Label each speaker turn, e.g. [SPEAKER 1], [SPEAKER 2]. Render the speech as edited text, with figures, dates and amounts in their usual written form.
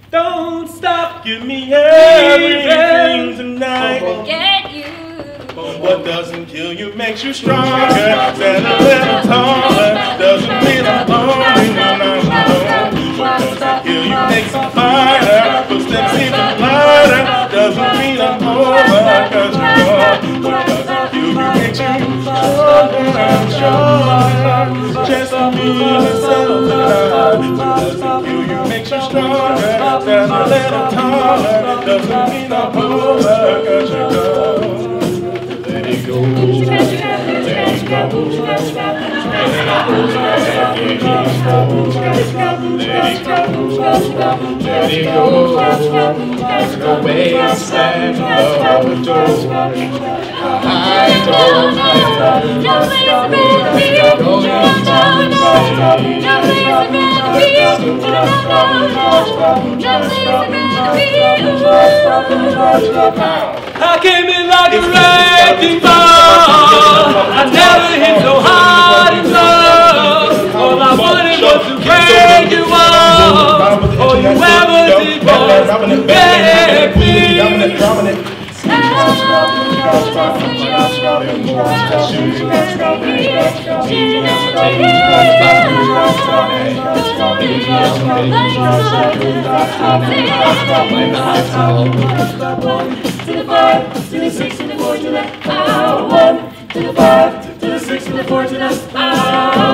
[SPEAKER 1] Don't stop, give me everything tonight.
[SPEAKER 2] Get you.
[SPEAKER 1] What doesn't kill you makes you stronger. Stand a little taller, doesn't mean I'm lonely when I'm alone. What doesn't kill you makes you fighter. Footsteps seem to lighter, doesn't mean I'm over, cause you're gone. What doesn't kill you makes you stronger, stronger. Just to be yourself tonight. What doesn't kill you makes you stronger. Stand a little taller, doesn't mean I'm over, cause you're gone. Let it go, let it go, let it go, let it go, the way I slam the door. I don't I came in like a wrecking ball. I never hit so hard in love. All I wanted was to break you off. All you ever did was beg me. To the 5, to the 6, to the 4, to the 1, to the 5, to the 6, to the 4, to the